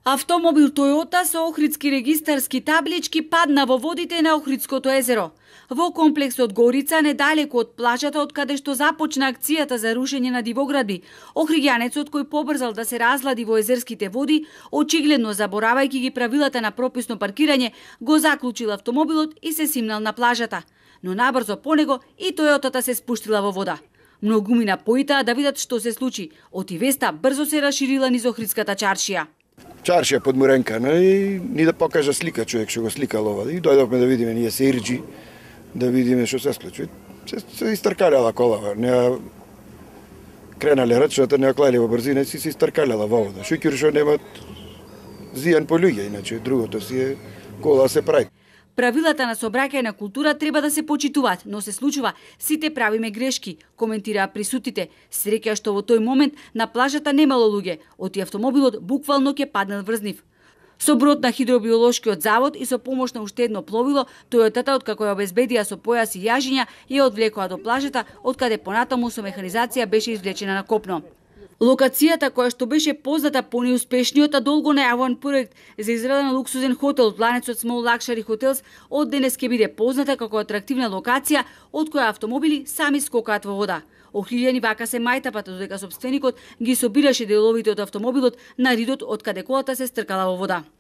Автомобил Toyota со охридски регистарски таблички падна во водите на Охридското езеро. Во комплексот Горица, недалеку од плажата од каде што започна акцијата за рушење на дивоградби, охриѓанецот кој побрзал да се разлади во езерските води, очигледно заборавајќи ги правилата на прописно паркирање, го заклучил автомобилот и се симнал на плажата. Но набрзо по него и Тојотата се спуштила во вода. Многумина поитаа да видат што се случи. Отивеста брзо се расширила низ Охридската чаршија. Чаршија подморенкана и ни да покажа слика човек што го сликал ова. И дојдовме да видиме ние Серџи, да видиме што се случи. Се истркалела колава, не кренале рачната, не клали во брзина, се истркалела во вода. Шуќури што немат зијан по луѓе, иначе другото си е кола се прави. Правилата на сообраќајна култура треба да се почитуваат, но се случува сите правиме грешки, коментираа присутите. Среќа што во тој момент на плажата немало луѓе, оти автомобилот буквално ќе паднал врз нив. Со брод на хидробиолошкиот завод и со помош на уште едно пловило, Тојотата, откако ја обезбедија со појас и јажиња, ја одвлекоа до плажата, откаде понатаму со механизација беше извлечена на копно. Локацијата која што беше позната по неуспешниот, а долго најавуван проект за израда на луксузен хотел од ланецот Small Luxury Hotels, од денес ќе биде позната како атрактивна локација од која автомобили сами скокаат во вода. Охриѓани вака се мајтапат додека сопственикот ги собираше деловите од автомобилот на ридот од каде колата се стркала во вода.